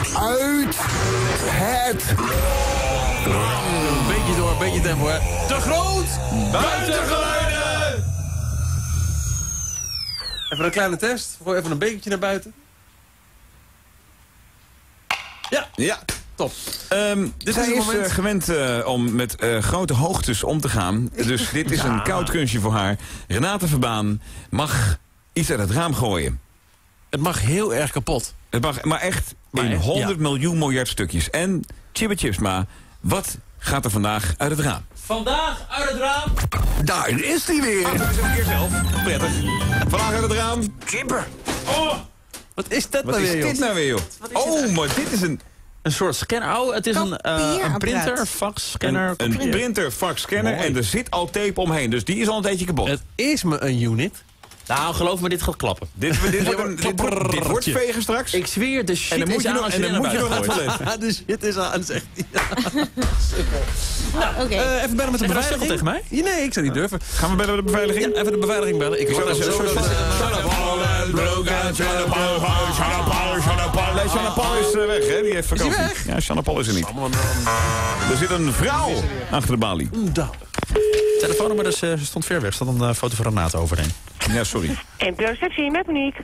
uit het Een beetje door, een beetje tempo, hè. Te groot! Buitengeluiden! Even een kleine test. Gooi even een bekertje naar buiten. Ja, top. Dit is gewend om met grote hoogtes om te gaan. Dus dit is een koud kunstje voor haar. Renate Verbaan mag iets uit het raam gooien. Het mag heel erg kapot. Het mag, maar echt in 100 miljoen miljard stukjes. En Chibbe Chipsma, wat gaat er vandaag uit het raam? Vandaag uit het raam. Daar is hij weer. Doe eens een keer zelf. Prettig. Vandaag uit het raam. Chipper. Oh, wat is dat Wat nou is weer, dit joh? nou weer, joh? Oh, maar dit is een soort scanner. Oh, het is een printer, fax, scanner. een printer, fax, scanner. Mooi. En er zit al tape omheen. Dus die is al een tijdje kapot. Het is me een unit. Nou, geloof me, dit gaat klappen. Dit wordt vegen straks. Ik zweer, de shit En dan moet is je aan nog, als en je dan moet je nog naar het gooit. toilet. De shit is aan, zegt hij. Oké. Even bellen met de Zeg je dat beveiliging. tegen mij? Ja, nee, ik zou niet durven. Gaan we bellen met de beveiliging? Ja, even de beveiliging bellen. Ik zou hoor dat dat zo- zo. Nee, Jeanne Paul is weg, hè? Die heeft vakantie. weg? Ja, Jeanne Paul is er niet. Er zit een vrouw achter de balie. Telefoonnummer dus, stond ver weg. Er stond een foto van Renate overheen. Ja, sorry. NPO-receptie met Monique.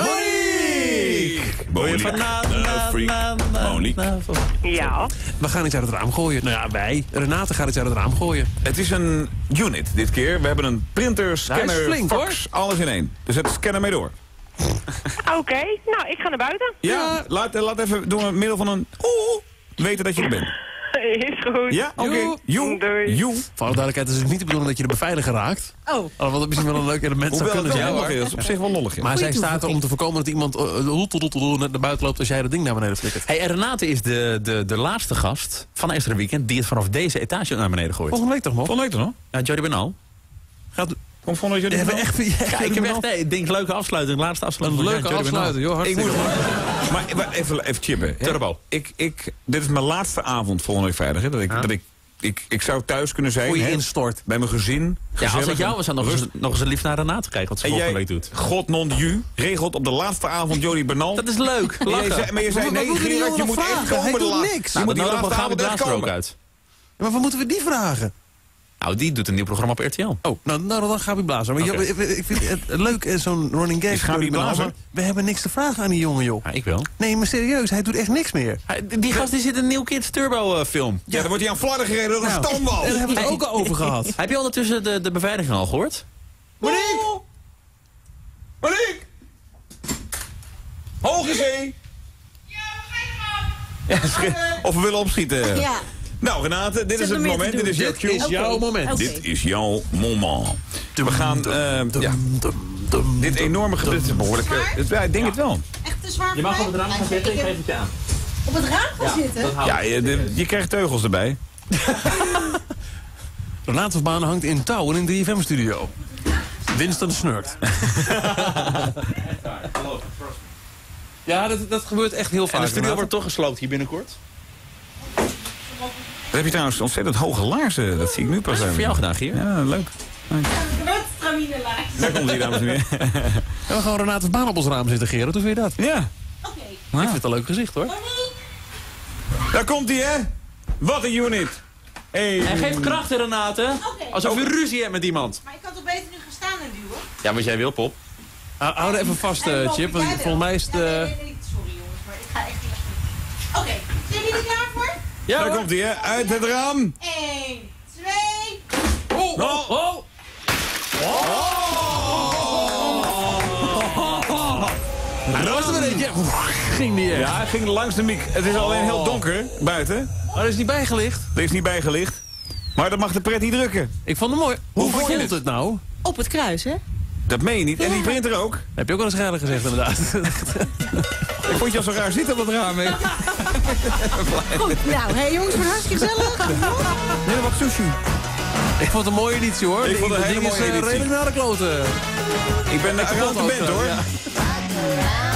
Monique. Monique. Ja. We gaan iets uit het raam gooien. Nou ja, wij. Renate gaat iets uit het raam gooien. Het is een unit dit keer. We hebben een printer, scanner, flink, fax, alles in één. Dus het scannen mee door. Oké, nou, ik ga naar buiten. Ja, laat even door middel van een weten dat je er bent. Is goed. Ja, oké. Doei. Joe. Voor alle duidelijkheid is het niet de bedoeling dat je de beveiliger raakt. Oh. Alhoewel dat misschien wel een leuk element zou Hoewel het kunnen wel zijn. lollig is. Dat is op zich wel lollig. Ja. Maar zij staat er om te voorkomen dat iemand naar buiten loopt als jij dat ding naar beneden flikkert. Hey, en Renate is de laatste gast van Extra Weekend die het vanaf deze etage naar beneden gooit. Volgende week toch nog? Volgende week toch nog? Ja, Jody Benal. Kom volgende week jullie Echt, Ja, ik heb echt, nee, ik denk leuke afsluiting. Laatste afsluiting. een van leuke Jody Benal. afsluiting, joh. Ik Hartstikke moet maar even chibben. hè. Turbo. Dit is mijn laatste avond volgende week vrijdag. Hè, dat ik zou thuis kunnen zijn. Hoe je hè, instort. bij mijn gezin. Ja, als het gezellig jou was, dan nog eens een lief naar Renate kijken wat ze En volgende jij, week doet. God non de ju, regelt op de laatste avond Jody Bernal. Dat is leuk. Maar je zei, nee, wat moet die Gerard, je jongen moet nog echt vragen? komen. Hij de doet laatste- niks. Je moet die nou, dan laatste gaan we avond echt blaas er ook komen. uit. Maar wat moeten we die vragen? Nou, die doet een nieuw programma op RTL. Oh, nou dan Gabi Blazer. Maar Oké. ik vind het leuk, zo'n running gag. Is Gabi Blazer? We hebben niks te vragen aan die jongen, joh. Ja, ik wel. Nee, maar serieus, hij doet echt niks meer. Die gast die zit in een New Kids Turbo film. Ja, dan wordt hij aan flarden gereden door een Nou, stoomwal. En daar hebben we het ook al over gehad. Heb je ondertussen de beveiliging al gehoord? Monique! Monique! Hoge zee! Ja, of we willen opschieten. Ja. Nou, Renate, dit is er het meer moment. te Dit doen? is jouw Dit cue. is jouw moment. Oké. Dit is jouw moment. We gaan dit enorme gebied is behoorlijk. Ja, ik denk het wel. Echt te zwaar. Je mag op het raam gaan zitten, ik geef het je aan. Op het raam gaan zitten? Ja, je krijgt teugels erbij. Renate Verbaan hangt in touw in de 3FM-studio. Winston snurkt. Ja, dat gebeurt echt heel vaak. En de studio Renate. wordt toch gesloopt hier binnenkort. Dan heb je trouwens ontzettend hoge laarzen. Dat zie ik nu pas. Dat is voor jou gedaan, Gier. Ja, leuk. Daar komt hij, dames en heren. En we gaan Renate Verbaan op ons raam zitten, Gerard. Hoe vind je dat? Ja, Oké. Ik vind het een leuk gezicht, hoor. daar komt hij, hè? Wat een unit. Hey. En geef krachten, Renate. Oké. Alsof je ruzie hebt met iemand. Maar ik kan toch beter nu gaan staan en duwen? Ja, wat jij wil, Pop. Hou er even vast, Chip. Want volgens mij is het... Nee, sorry jongens, maar ik ga echt niet echt. Oké, zijn jullie er klaar voor? Ja, Daar hoor. komt hij, hè? Uit het raam. 1, 2... Oh, oh, oh. Nou, dat was er weer eentje. Ging die echt. Ja, hij ging langs de miek. Het is alleen heel donker buiten. Maar er is niet bijgelicht. Er is niet bijgelicht. Maar dat mag de pret niet drukken. Ik vond het mooi. Hoe vond je voelt het nou? Op het kruis, hè? Dat meen je niet. En die printer ook. Heb je ook al eens geilig gezegd, inderdaad. Ik vond je al zo raar zitten op dat raam, hè? Goed, nou, hé jongens, wat hartstikke gezellig. Nee, wat sushi. Ik vond het een mooie editie, hoor. Ik vond het een hele ding is mooie editie. redelijk naar de kloten. Ik ben de kapot band, ook, hoor. ja.